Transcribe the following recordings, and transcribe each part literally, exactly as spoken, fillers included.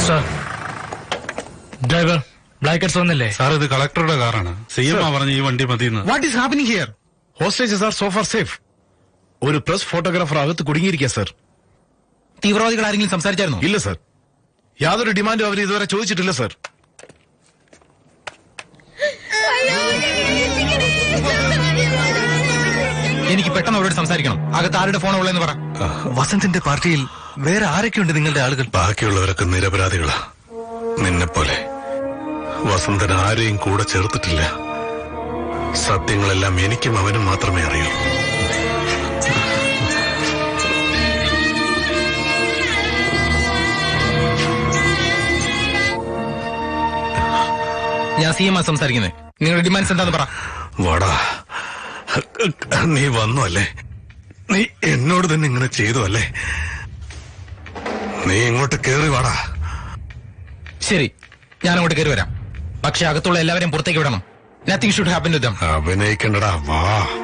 Driver blackheads വന്നില്ലേ? Sir ഇത് കളക്ടറുടെ കാറാണ്. സി എം ആ പറഞ്ഞ് ഈ വണ്ടി മതിയെന്ന്. What is happening here? Hostages are so far safe. ഒരു പ്രസ് ഫോട്ടോഗ്രാഫർ അകത്ത് കുടുങ്ങിയിരിക്കുക സർ. തീവ്രവാദികൾ ആരെങ്കിലും സംസാരിച്ചായിരുന്നോ? ഇല്ല സർ, യാതൊരു ഡിമാൻഡും അവർ ഇതുവരെ ചോദിച്ചിട്ടില്ല സർ. എനിക്ക് പെട്ടെന്ന് അവരോട് സംസാരിക്കണം. അകത്ത് ആരുടെ ഫോൺ ഉള്ളതെന്ന് പറ. വസന്തിന്റെ പാർട്ടിയിൽ വേറെ ആരൊക്കെയുണ്ട് നിങ്ങളുടെ ആളുകൾ? ബാക്കിയുള്ളവരൊക്കെ നിരപരാധികളാ. നിന്നെ പോലെ വസന്തൻ ആരെയും കൂടെ ചേർത്തിട്ടില്ല. സത്യങ്ങളെല്ലാം എനിക്കും അവനും മാത്രമേ അറിയൂ. ഞാൻ സി എം ആ സംസാരിക്കുന്നത്. നിങ്ങളുടെ ഡിമാൻഡ്സ് എന്താന്ന് പറ. വാടാ, നീ വന്നു അല്ലേ? നീ എന്നോട് തന്നെ ഇങ്ങനെ ചെയ്തു അല്ലേ? നീ ഇങ്ങോട്ട് കേറി വാടാ. ശരി, ഞാൻ അങ്ങോട്ട് കയറി വരാം. പക്ഷെ അകത്തുള്ള എല്ലാവരെയും പുറത്തേക്ക് വിടണം. Nothing should happen to them. അഭിനയിക്കണ്ടടാ, വാ.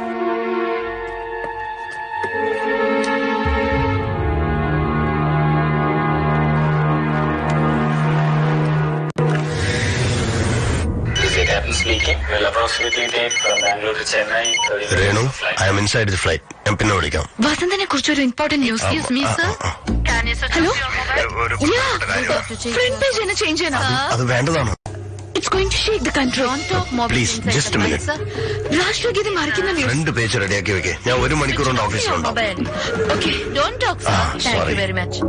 Renu, I am inside the flight. ഞാൻ പിന്നെ വിളിക്കാം. വസന്തനെ കുറിച്ച് ഒരു important news. Hello, front page തന്നെ ചേഞ്ച് ചെയ്യണം. അത് വേണ്ടതാണോ? It's going to shake the country. Please, just a minute. രാഷ്ട്രഗീതം മറിക്കുന്ന ന്യൂസ്. രണ്ട് പേജ് റെഡിയാക്കി വെക്കേ. ഞാൻ ഒരു മണിക്കൂർ കൊണ്ട് ഓഫീസിലുണ്ടാവും. Okay, don't talk, sir. Thank you very much.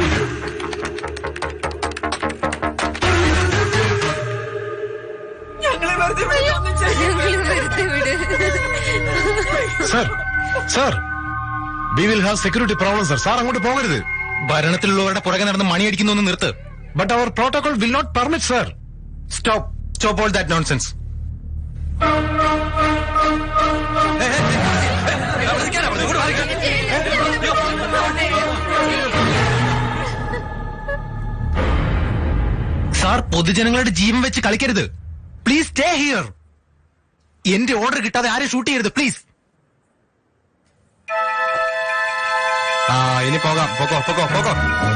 Sir, sir, we will have security problem sir. Sir അങ്ങോട്ട് പോകരുത്. ഭരണത്തിലുള്ളവരുടെ പുറകെ നടന്ന് മണിയടിക്കുന്നു നിർത്ത്. ബട്ട് അവർ protocol will not permit sir. Stop stop all that nonsense. Sir, പൊതുജനങ്ങളുടെ ജീവൻ വെച്ച് കളിക്കരുത്. Please stay here. എന്റെ ഓർഡർ കിട്ടാതെ ആരും ഷൂട്ട് ചെയ്യരുത് പ്ലീസ്. ആ, ഇനി പോകാം. പോകോ പോകോ പോകോ.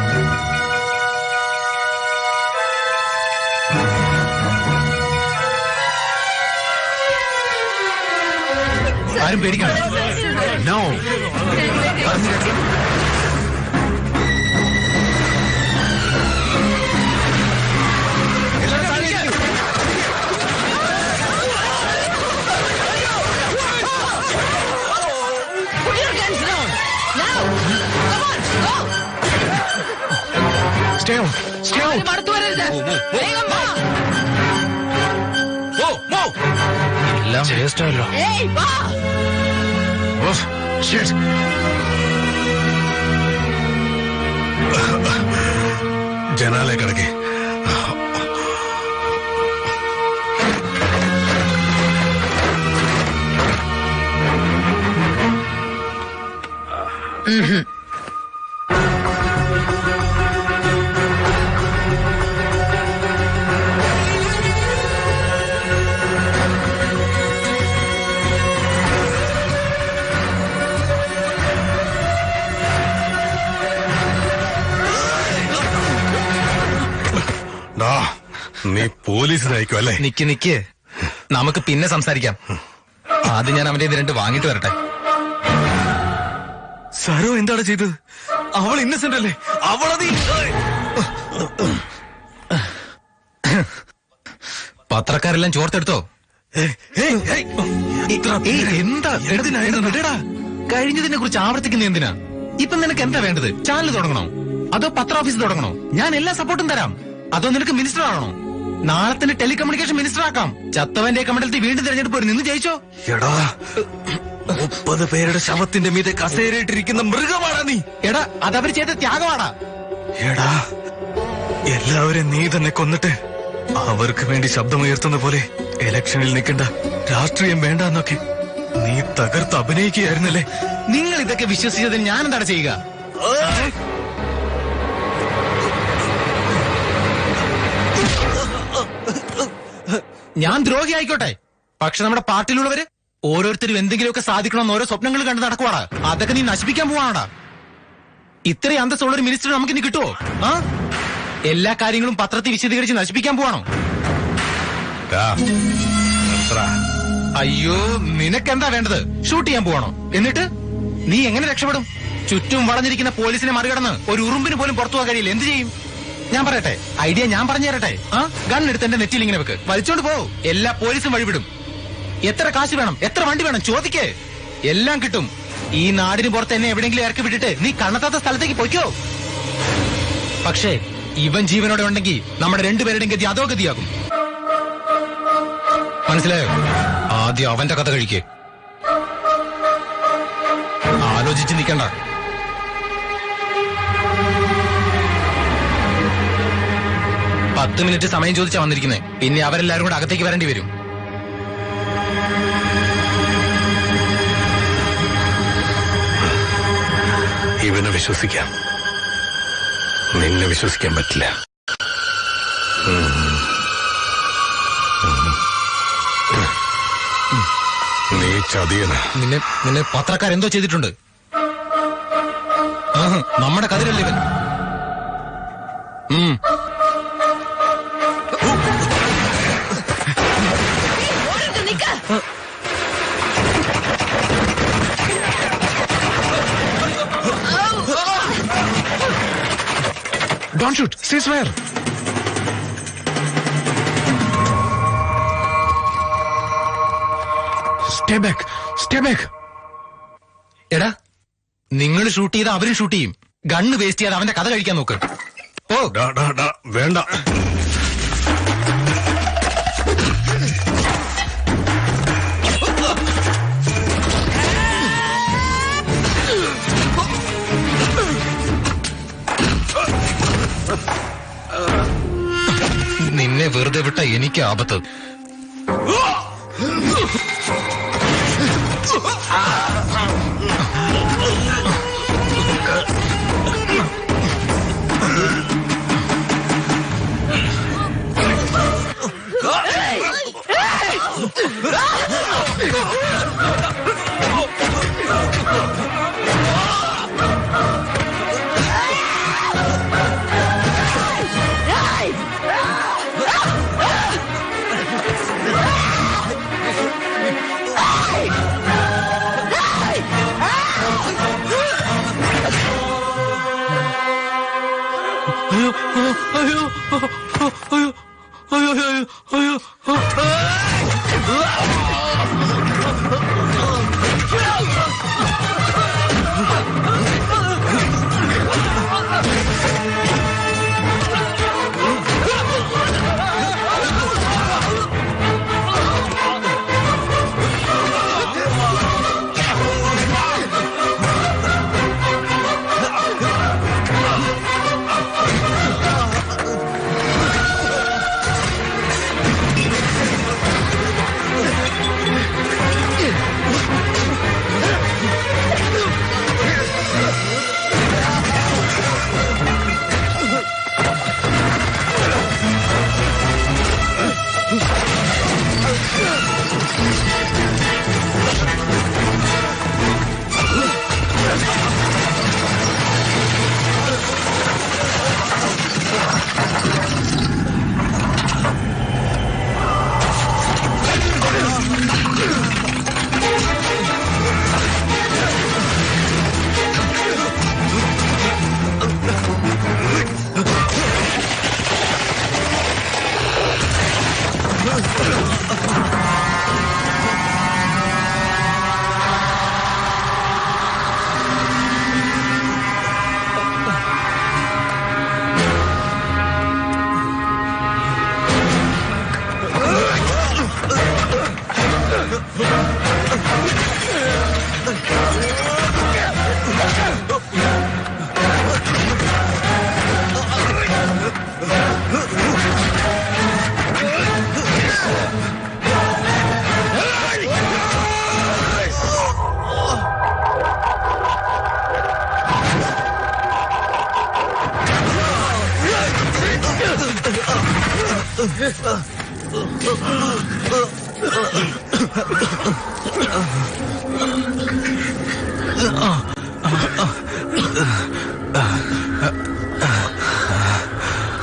ആരും പേടിക്കണം. No. Stay on. Stay on. എല്ലാം വേസ്റ്റല്ലോ. ജനാലെ കിടക്കേ. നീ പോലീസിനായിരിക്കും അല്ലേ? നിക്ക് നിക്ക്, നമുക്ക് പിന്നെ സംസാരിക്കാം. ആദ്യം ഞാൻ അവന്റെ രണ്ട് വാങ്ങിട്ട് വരട്ടെ. സാരോ എന്താണ് ചെയ്തത്? അവൾ ഇന്നസെന്റ് അല്ലേ? അവളത് പത്രക്കാരെല്ലാം ചോർത്തെടുത്തോ? എന്താ എടുത്തിനാ? കഴിഞ്ഞതിനെ കുറിച്ച് ആവർത്തിക്കുന്ന എന്തിനാ? ഇപ്പൊ നിനക്ക് എന്താ വേണ്ടത്? ചാനൽ തുടങ്ങണോ അതോ പത്ര ഓഫീസ് തുടങ്ങണോ? ഞാൻ എല്ലാ സപ്പോർട്ടും തരാം. അതോ നിനക്ക് മിനിസ്റ്റർ ആണോ? നാളെ തന്നെ ടെലികമ്മ്യൂണിക്കേഷൻ മിനിസ്റ്റർ ആക്കാം. ചത്തവന്റെ കമണ്ഡലത്തിൽ വീണ്ടും തെരഞ്ഞെടുപ്പ് വരും. നിന്ന് ജയിച്ചോ? എടാ, മുപ്പത് പേരുടെ ശവത്തിന്റെ മീതെ കസേരയിട്ടിരിക്കുന്ന മൃഗമാടാ നീ. എടാ, അതവർ ചെയ്ത ത്യാഗമാടാ. എടാ, എല്ലാവരും നീ തന്നെ കൊന്നിട്ട് അവർക്ക് വേണ്ടി ശബ്ദമുയർത്തുന്ന പോലെ ഇലക്ഷനിൽ നിൽക്കണ്ട, രാഷ്ട്രീയം വേണ്ട എന്നൊക്കെ നീ തകർത്ത് അഭിനയിക്കുകയായിരുന്നല്ലേ? നിങ്ങൾ ഇതൊക്കെ വിശ്വസിച്ചതിന് ഞാൻ എന്താണ് ചെയ്യുക? ഞാൻ ദ്രോഹി ആയിക്കോട്ടെ, പക്ഷെ നമ്മുടെ പാർട്ടിയിലുള്ളവര് ഓരോരുത്തരും എന്തെങ്കിലുമൊക്കെ സാധിക്കണമെന്ന് ഓരോ സ്വപ്നങ്ങൾ കണ്ട് നടക്കുവാടാ. അതൊക്കെ നീ നശിപ്പിക്കാൻ പോവാണാടാ. ഇത്രയും അന്തസ്സുള്ളൊരു മിനിസ്റ്റർ നമുക്ക് ഇനി കിട്ടുമോ? ആ എല്ലാ കാര്യങ്ങളും പത്രത്തിൽ വിശദീകരിച്ച് നശിപ്പിക്കാൻ പോവാണോ? അയ്യോ, നിനക്കെന്താ വേണ്ടത്? ഷൂട്ട് ചെയ്യാൻ പോവാണോ? എന്നിട്ട് നീ എങ്ങനെ രക്ഷപ്പെടും? ചുറ്റും വളഞ്ഞിരിക്കുന്ന പോലീസിനെ മറികടന്ന് ഒരു ഉറുമ്പിന് പോലും പുറത്തു പോകാൻ കഴിയില്ല. എന്ത് ചെയ്യും? ഞാൻ പറയട്ടെ, ഐഡിയ ഞാൻ പറഞ്ഞു തരട്ടെ. ആ ഗണ്ണെടുത്ത് എന്റെ നെറ്റിൽ ഇങ്ങനെ വെക്ക്, വലിച്ചോണ്ട് പോ. എല്ലാ പോലീസും വഴിവിടും. എത്ര കാശ് വേണം, എത്ര വണ്ടി വേണം ചോദിക്കേ, എല്ലാം കിട്ടും. ഈ നാടിന് പുറത്ത് എന്നെ എവിടെയെങ്കിലും ഇറക്കി വിട്ടിട്ട് നീ കണ്ണെത്താത്ത സ്ഥലത്തേക്ക് പൊയ്ക്കോ. പക്ഷേ ഇവൻ ജീവനോടെ ഉണ്ടെങ്കിൽ നമ്മുടെ രണ്ടുപേരുടെയും ഗതി അതോ ഗതിയാകും. മനസ്സിലായോ? ആദ്യം അവന്റെ കഥ കഴിക്കേ. ആലോചിച്ച് നിൽക്കണ്ട. പത്ത് മിനിറ്റ് സമയം ചോദിച്ചാ വന്നിരിക്കുന്നത്. പിന്നെ അവരെല്ലാരും കൂടെ അകത്തേക്ക് വരേണ്ടി വരും. ഇവനെ വിശ്വസിക്കാം, നിന്നെ വിശ്വസിക്കാൻ പറ്റില്ല. നീ ചതിയനാ. നിന്നെ നിന്നെ പത്രക്കാരെന്തോ ചെയ്തിട്ടുണ്ട്. നമ്മുടെ കതിരല്ലേ ഇവൻ. Don't shoot. Ceasefire. Stay back. Stay back. എടാ, നിങ്ങൾ ഷൂട്ട് ചെയ്ത അവരും ഷൂട്ട് ചെയ്യും. ഗണ്ണ് വേസ്റ്റ് ചെയ്യാതെ അവന്റെ കഥ കഴിക്കാൻ നോക്ക്. ഓ ഡാ, ഡാ, ഡാ, വേണ്ട. നിന്നെ വെറുതെ വിട്ട എനിക്ക് ആപത്ത്.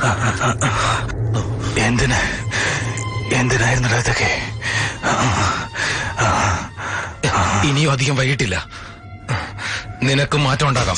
എന്തിന് എന്തിനായിരുന്നു ഇതൊക്കെ? ഇനിയും അധികം വൈകിട്ടില്ല. നിനക്ക് മാറ്റം ഉണ്ടാകാം.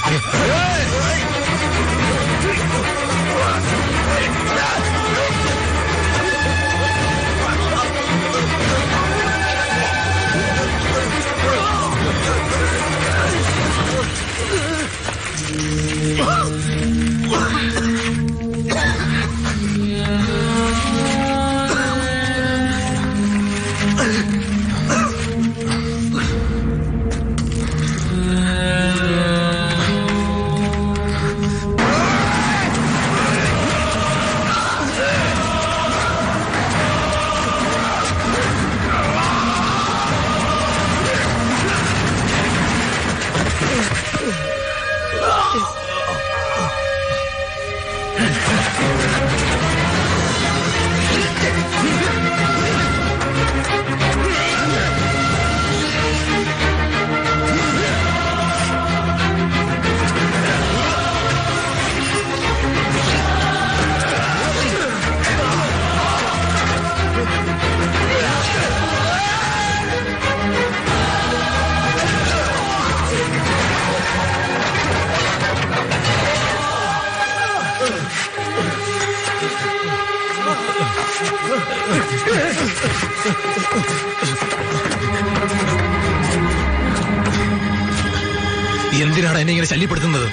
എന്തിനാണ് എന്നെ ഇങ്ങനെ ശല്യപ്പെടുത്തുന്നത്?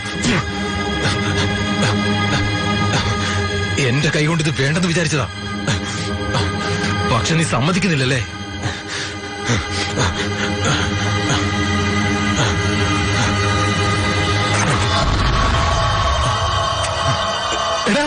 എന്റെ കൈ കൊണ്ട് ഇത് വേണ്ടെന്ന് വിചാരിച്ചതാ. പക്ഷെ നീ സമ്മതിക്കുന്നില്ലല്ലേ? എടാ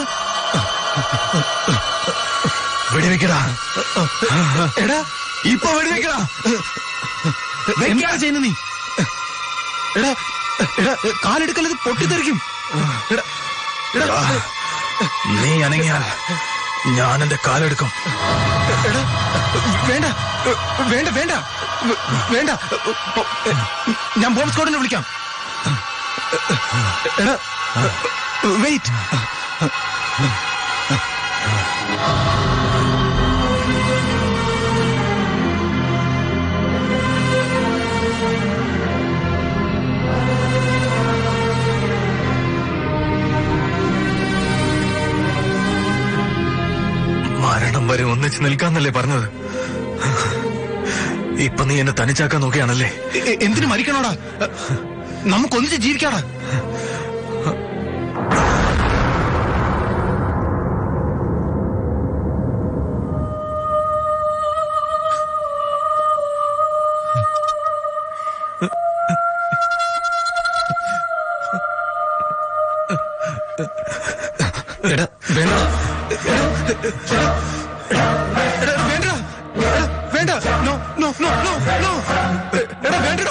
വെടിവെക്കടാ. എടാ ഇപ്പൊ വെടിവെക്കടാ. എന്താ ചെയ്യുന്ന നീ? എടാ എടാ കാലെടുക്കല്ലത് പൊട്ടിത്തെറിക്കും. എടാ എടാ നീ അനങ്ങിയാൽ ഞാൻ എന്റെ കാലെടുക്കും. എടാ വേണ്ട വേണ്ട വേണ്ട വേണ്ട. ഞാൻ ബോംബ് സ്ക്വാഡിനെ വിളിക്കാം. എടാ വെയിറ്റ്. മരണം വരെ ഒന്നിച്ച് നിൽക്കാന്നല്ലേ പറഞ്ഞത്? ഇപ്പൊ നീ എന്നെ തനിച്ചാക്കാൻ നോക്കിയാണല്ലേ? എന്തിനു മരിക്കണോടാ? നമുക്കൊന്നിച്ച് ജീവിക്കാടാ. എടാ വേണ്ട വേണ്ട വേണ്ട. No no no no no. എടാ വേണ്ടടാ.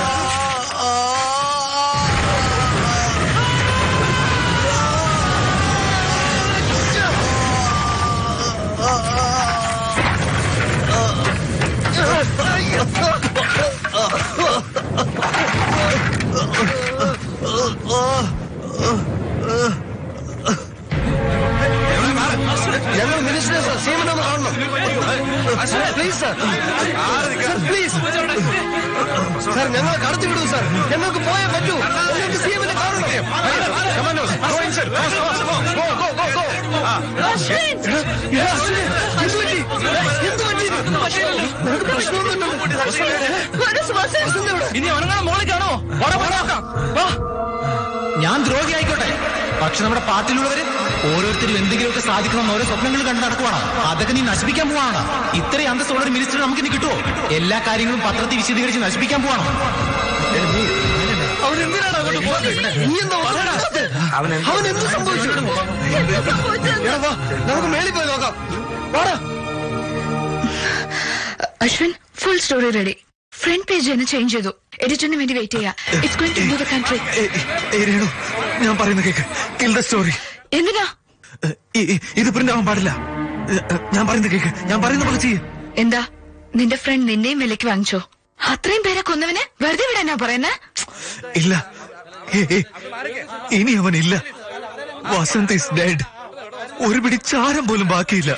ഞങ്ങൾ മിനിസ്റ്റർ സീമനൊന്ന് കാണണം. പ്ലീസ് സാർ, പ്ലീസ് സാർ, ഞങ്ങളെ കടത്തി വിടൂ സാർ. ഞങ്ങൾക്ക് പോയേ പറ്റൂ. ഞങ്ങൾക്ക് സീമനെ കാണണം. ഞാൻ ദ്രോഹി ആയിക്കോട്ടെ, പക്ഷെ നമ്മുടെ പാർട്ടിയിലുള്ളവര് ഓരോരുത്തരും എന്തെങ്കിലുമൊക്കെ സാധിക്കണം ഓരോ സ്വപ്നങ്ങൾ കണ്ട് നടക്കുവാണ്. അതൊക്കെ നീ നശിപ്പിക്കാൻ പോവാണ്. ഇത്രയും അന്തസ്സുള്ള ഒരു മിനിസ്റ്റർ നമുക്ക് ഇനി കിട്ടുമോ? എല്ലാ കാര്യങ്ങളും പത്രത്തിൽ വിശദീകരിച്ച് നശിപ്പിക്കാൻ പോവാണോ? അവനെന്തിനാണ് അങ്ങോട്ട് പോകുന്നത്? നീ എന്താ അവൻ എന്ത് സംഭവിച്ചു? നമുക്ക് മേളിൽ പോയി നോക്കാം. Ashwin, full story ready. Front page തന്നെ ചേഞ്ച് ചെയ്തു. എഡിറ്ററിന് വേണ്ടി വെയിറ്റ് ചെയ്യാം. It's going to move the country. Renu, ഞാൻ പറയുന്ന കേക്ക്. Kill the story. എന്തിനാ ഇത് പ്രിന്റ് ആവാൻ പാടില്ല. ഞാൻ പറയുന്ന കേക്ക്. ഞാൻ പറയുന്ന പോലെ ചെയ്യ്. എന്താ നിന്റെ ഫ്രണ്ട് നിന്നെയും വിലക്ക് വാങ്ങിച്ചോ? അത്രയും പേരെ കൊന്നവനെ വെറുതെ വിടാനാ പറയുന്നേ? ഇല്ല, ഇനി അവനില്ല. Vasant is dead. ഒരു പിടി ചാരം പോലും ബാക്കിയില്ല.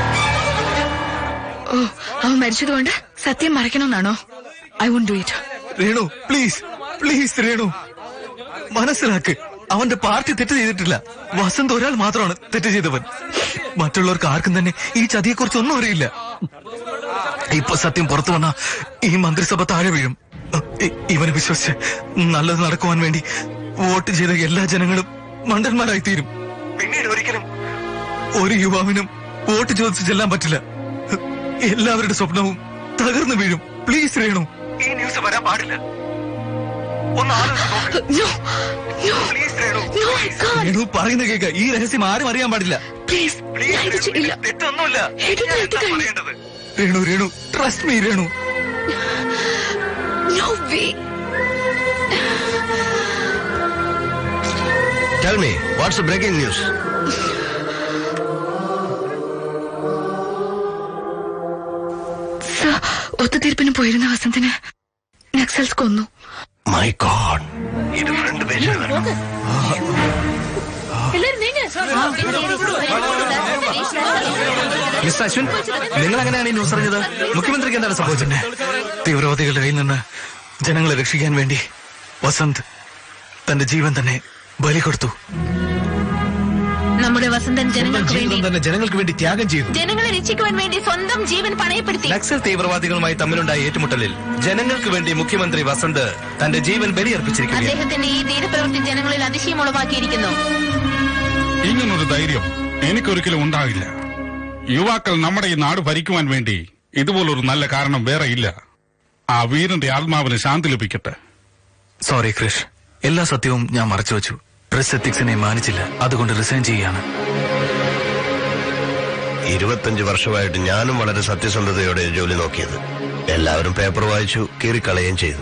ഓ, അവൻ മരിച്ചതുകൊണ്ട് സത്യം മറക്കണമെന്നാണോ? I won't do it. Renu please please Renu, മനസ്സിലാക്ക്. അവന്റെ പാർട്ടി തെറ്റ് ചെയ്തിട്ടില്ല. വസന്ത് ഒരാൾ മാത്രമാണ് തെറ്റ് ചെയ്തവൻ. മറ്റുള്ളവർക്ക് ആർക്കും തന്നെ ഈ ചതിയെക്കുറിച്ച് ഒന്നും അറിയില്ല. ഇപ്പൊ സത്യം പുറത്തു വന്ന ഈ മന്ത്രിസഭ താഴെ വീഴും. ഇ- ഇവനെ വിശ്വസിച്ച് നല്ലത് നടക്കുവാൻ വേണ്ടി വോട്ട് ചെയ്ത എല്ലാ ജനങ്ങളും മണ്ടന്മാരായി തീരും. പിന്നീട് ഒരിക്കലും ഒരു യുവാവിനും വോട്ട് ചോദിച്ചു ചെല്ലാൻ പറ്റില്ല. എല്ലാവരുടെ സ്വപ്നവും തകർന്നു വീഴും. പ്ലീസ് രേണു, ഈ ന്യൂസ് വരാൻ പാടില്ല. ഒന്ന് ആലോചിച്ച് നോക്ക്. No, no, please Renu. no, I can't. Renu പറയുന്ന കേൾക്ക. ഈ രഹസ്യം ആരും അറിയാൻ പാടില്ല. Please, ഞാൻ ഇത് ചെയ്യില്ല. തെറ്റൊന്നുമില്ല. എടുത്ത് ഞാൻ എടുത്ത് എന്താ കഴിഞ്ഞു. പറയേണ്ടത്? Renu Renu trust me Renu. No way. Tell me, what's the breaking news? Sir, ഒത്തുതീർപ്പിന് പോയിരുന്ന വസന്തിനെ നക്സൽസ് കൊന്നു. My God. ഇത് ഫ്രണ്ട് പേജിൽ വരണം. മിസ്റ്റർ അശ്വിൻ, നിങ്ങൾ എങ്ങനെയാണ് ഈ ന്യൂസ് അറിഞ്ഞത്? മുഖ്യമന്ത്രിക്ക് എന്താണ് സംഭവിച്ചത്? തീവ്രവാദികളുടെ കയ്യിൽ നിന്ന് ജനങ്ങളെ രക്ഷിക്കാൻ വേണ്ടി വസന്ത് തന്റെ ജീവൻ തന്നെ ബലി കൊടുത്തു. നമ്മുടെ വസന്തൻ ജനങ്ങൾക്ക് വേണ്ടി ജീവിതം തന്നെ ജനങ്ങൾക്ക് വേണ്ടി ത്യാഗം ചെയ്തു. ജനങ്ങളെ രക്ഷിക്കുവാൻ വേണ്ടി സ്വന്തം ജീവൻ പണയപ്പെടുത്തി. നക്സൽ തീവ്രവാദികളുമായി തമ്മിലുണ്ടായ ഏറ്റുമുട്ടലിൽ ജനങ്ങൾക്ക് വേണ്ടി മുഖ്യമന്ത്രി വസന്ത് തന്റെ ജീവൻ ബലിയർപ്പിച്ചിരിക്കുകയാണ്. അദ്ദേഹത്തിന്റെ ഈ ധീരപ്രവൃത്തി ജനങ്ങളിൽ അതിശയം ഉളവാക്കിയിരിക്കുന്നു. ഇങ്ങനൊരു ധൈര്യം എനിക്കൊരിക്കലും ഉണ്ടാകില്ല. യുവാക്കൾ നമ്മുടെ ഈ നാട് ഭരിക്കുവാൻ വേണ്ടി ഇതുപോലൊരു നല്ല കാരണം വേറെ ഇല്ല. ആ വീരന്റെ ആത്മാവിന് ശാന്തി ലഭിക്കട്ടെ. സോറി ക്രിഷ്, എല്ലാ സത്യവും ഞാൻ മറച്ചുവെച്ചു. പ്രസ് എത്തിക്സിനെ മാനിച്ചില്ല, അതുകൊണ്ട് റിസൈൻ ചെയ്യുകയാണ്. ഇരുപത്തഞ്ച് വർഷമായിട്ട് ഞാനും വളരെ സത്യസന്ധതയോടെ ജോലി നോക്കിയത്. എല്ലാവരും പേപ്പർ വായിച്ചു, കീറിക്കളയുകയും ചെയ്തു.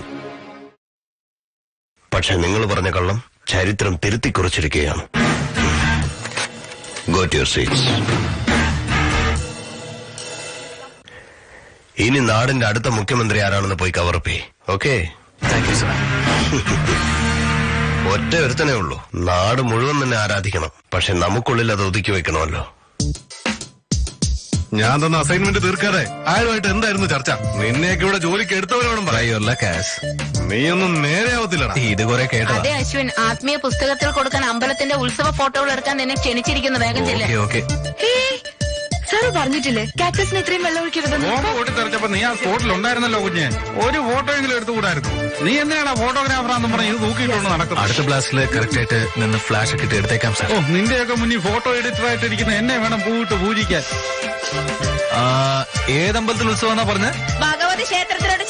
പക്ഷെ നിങ്ങൾ പറഞ്ഞ കള്ളം ചരിത്രം തിരുത്തി കുറിച്ചിരിക്കുകയാണ്. Go to your seats. ഇനി നാടിന്റെ അടുത്ത മുഖ്യമന്ത്രി ആരാണെന്ന് പോയി cover up. Okay, thank you sir. ഒറ്റ ഒരുത്തനേ ഉള്ളൂ. നാട് മുഴുവൻ തന്നെ ആരാധിക്കണം. പക്ഷെ നമുക്കുള്ളിൽ അത് ഒതുക്കി വെക്കണമല്ലോ. ഞാൻ തന്ന അസൈൻമെന്റ് തീർക്കാതെ ആരുമായിട്ട് എന്തായിരുന്നു ചർച്ച? നിന്നെയൊക്കെ ഇവിടെ ജോലിക്ക് എടുത്തവരോടും പറയൂല്ല കാശ്. നീയൊന്നും നേരെ ആവത്തില്ലടാ. ഇത് കുറെ കേട്ടതാ. അതെ അശ്വിൻ, ആത്മീയ പുസ്തകത്തിൽ കൊടുക്കാൻ അമ്പലത്തിന്റെ ഉത്സവ ഫോട്ടോകൾ എടുക്കാൻ നിന്നെ ക്ഷണിച്ചിരിക്കുന്നു. വേഗം ചെല്ല്. Okay okay. സാറ് പറഞ്ഞിട്ടില്ലേ കാക്ടസിന് ഇത്രയും വെള്ളം ഒഴിക്കരുതെന്ന്? ഫോട്ടോ പൊട്ടിത്തെറിച്ചപ്പോ നീ ആ സ്പോട്ടിൽ ഉണ്ടായിരുന്നല്ലോ കുഞ്ഞെ. ഒരു ഫോട്ടോയെങ്കിലും എടുത്തുകൂടായിരുന്നു? നീ എന്തിനാണ് ഫോട്ടോഗ്രാഫറാന്ന് പറഞ്ഞ് ഇത് തൂക്കിയിട്ടുണ്ട് നടക്കുന്നത്? അടുത്ത ബ്ലാസ്റ്റില് കറക്റ്റ് ആയിട്ട് നിന്ന് ഫ്ലാഷ് ഒക്കെ ഇട്ട് എടുത്തേക്കാം സാർ. ഓ, നിന്റെയൊക്കെ മുന്നിൽ ഫോട്ടോ എഡിറ്റർ ആയിട്ടിരിക്കുന്ന എന്നെ വേണം പൂവിട്ട് പൂജിക്കാൻ. ഏതമ്പലത്തിൽ ഉത്സവം എന്നാ പറഞ്ഞ? ഭഗവതി ക്ഷേത്രത്തിലോട്ട്